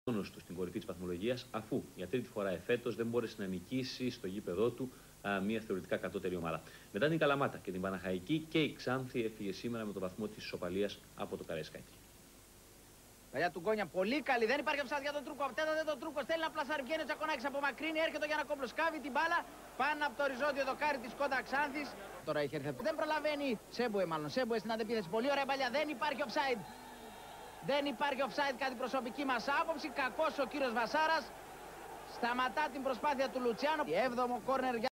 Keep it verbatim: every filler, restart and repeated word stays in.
μόνος του στην κορυφή της βαθμολογίας, αφού για τρίτη φορά εφέτος δεν μπόρεσε να νικήσει στο γήπεδό του α, μια θεωρητικά κατώτερη ομάδα. Μετά την Καλαμάτα και την Παναχαϊκή, και η Ξάνθη έφυγε σήμερα με το βαθμό της ισοπαλίας από το Καραϊσκάκι. Παλιά του Γκόνια, πολύ καλή. Δεν υπάρχει offside για τον Τρούκο. Τέτα δεν τον Τρούκο. Στέλνει ένα πλασάρι. Βγαίνει ο Τσακονάκης από μακρύνη. Έρχεται ο Γιαννακόπουλος. Σκάβει την μπάλα πάνω από το οριζόντιο δοκάρι της Κόντα Ξάνθης. Τώρα έχει έρθει. Δεν προλαβαίνει. Σέμπουε μάλλον. Σέμπουε στην αντεπίθεση. Πολύ ωραία παλιά. Δεν υπάρχει offside. Δεν υπάρχει offside κατά την προσωπική μας άποψη. Κακός ο κύριος Βασάρας. Σταματά την προσπάθεια του Λουτσιάνο. Έβδομο κόρνερ.